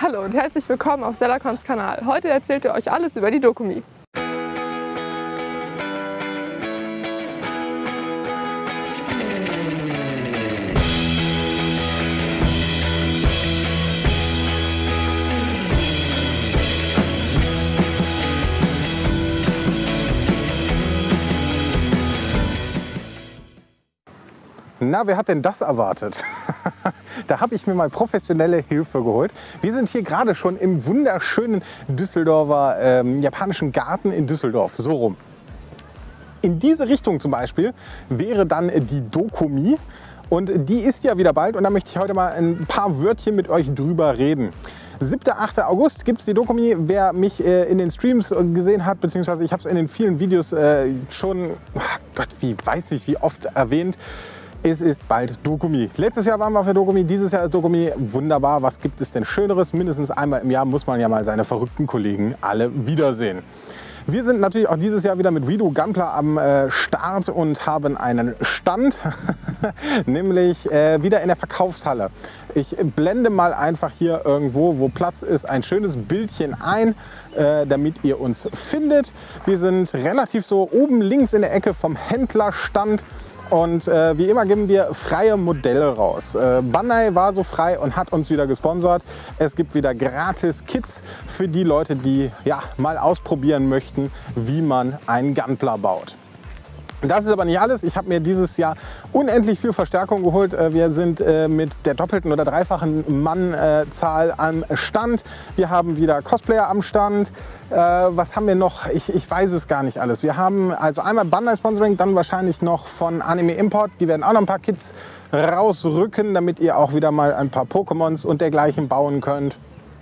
Hallo und herzlich willkommen auf Sellacons Kanal. Heute erzählt er euch alles über die Dokumi. Na, wer hat denn das erwartet? Da habe ich mir mal professionelle Hilfe geholt. Wir sind hier gerade schon im wunderschönen Düsseldorfer japanischen Garten in Düsseldorf, so rum. In diese Richtung zum Beispiel wäre dann die Dokumi und die ist ja wieder bald und da möchte ich heute mal ein paar Wörtchen mit euch drüber reden. 7. 8. August gibt es die Dokumi. Wer mich in den Streams gesehen hat, beziehungsweise ich habe es in den vielen Videos schon, Gott, wie oft erwähnt. Es ist bald Dokumi. Letztes Jahr waren wir für Dokumi, dieses Jahr ist Dokumi. Wunderbar, was gibt es denn Schöneres? Mindestens einmal im Jahr muss man ja mal seine verrückten Kollegen alle wiedersehen. Wir sind natürlich auch dieses Jahr wieder mit Redo Gunpla am Start und haben einen Stand, nämlich wieder in der Verkaufshalle. Ich blende mal einfach hier irgendwo, wo Platz ist, ein schönes Bildchen ein, damit ihr uns findet. Wir sind relativ so oben links in der Ecke vom Händlerstand. Und wie immer geben wir freie Modelle raus. Bandai war so frei und hat uns wieder gesponsert. Es gibt wieder gratis Kits für die Leute, die ja, mal ausprobieren möchten, wie man einen Gunpla baut. Das ist aber nicht alles. Ich habe mir dieses Jahr unendlich viel Verstärkung geholt. Wir sind mit der doppelten oder dreifachen Mannzahl am Stand. Wir haben wieder Cosplayer am Stand. Was haben wir noch? Ich weiß es gar nicht alles. Wir haben also einmal Bandai Sponsoring, dann wahrscheinlich noch von Anime Import. Die werden auch noch ein paar Kits rausrücken, damit ihr auch wieder mal ein paar Pokémons und dergleichen bauen könnt.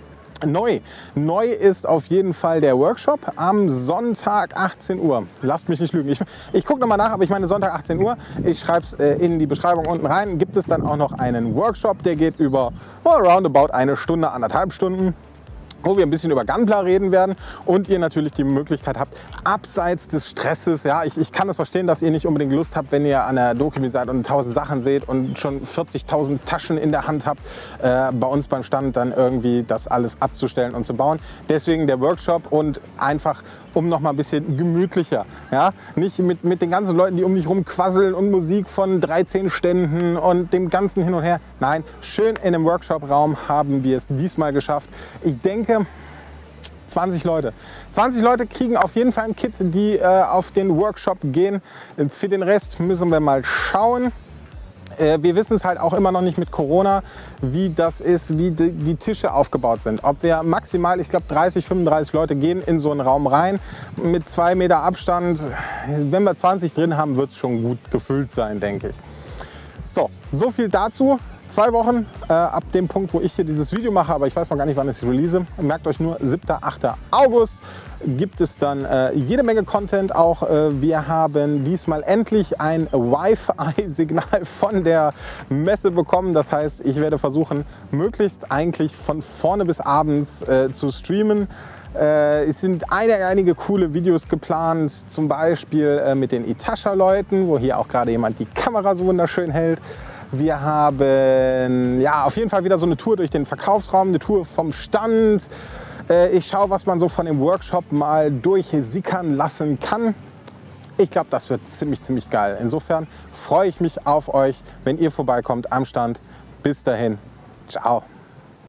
Neu ist auf jeden Fall der Workshop am Sonntag 18 Uhr. Lasst mich nicht lügen. Ich gucke nochmal nach, aber ich meine Sonntag 18 Uhr. Ich schreibe es in die Beschreibung unten rein. Gibt es dann auch noch einen Workshop, der geht über roundabout eine Stunde, 1,5 Stunden. Wo wir ein bisschen über Gunpla reden werden und ihr natürlich die Möglichkeit habt, abseits des Stresses, ja, ich kann das verstehen, dass ihr nicht unbedingt Lust habt, wenn ihr an der Dokumi seid und 1000 Sachen seht und schon 40.000 Taschen in der Hand habt, bei uns beim Stand dann irgendwie das alles abzustellen und zu bauen. Deswegen der Workshop und einfach um noch mal ein bisschen gemütlicher, ja, nicht mit den ganzen Leuten, die um dich rum quasseln und Musik von 13 Ständen und dem ganzen hin und her. Nein, schön in einem Workshop-Raum haben wir es diesmal geschafft. Ich denke, 20 Leute. 20 Leute kriegen auf jeden Fall ein Kit, die auf den Workshop gehen. Für den Rest müssen wir mal schauen. Wir wissen es halt auch immer noch nicht mit Corona, wie das ist, wie die Tische aufgebaut sind. Ob wir maximal, ich glaube 30, 35 Leute gehen in so einen Raum rein mit 2 Meter Abstand. Wenn wir 20 drin haben, wird es schon gut gefüllt sein, denke ich. So viel dazu. 2 Wochen ab dem Punkt, wo ich hier dieses Video mache, aber ich weiß noch gar nicht, wann ich es release. Merkt euch nur, 7. 8. August gibt es dann jede Menge Content. Auch wir haben diesmal endlich ein Wi-Fi-Signal von der Messe bekommen. Das heißt, ich werde versuchen, möglichst eigentlich von vorne bis abends zu streamen. Es sind einige coole Videos geplant, zum Beispiel mit den Itasha-Leuten, wo hier auch gerade jemand die Kamera so wunderschön hält. Wir haben ja auf jeden Fall wieder so eine Tour durch den Verkaufsraum, eine Tour vom Stand. Ich schaue, was man so von dem Workshop mal durchsickern lassen kann. Ich glaube, das wird ziemlich geil. Insofern freue ich mich auf euch, wenn ihr vorbeikommt am Stand. Bis dahin, ciao.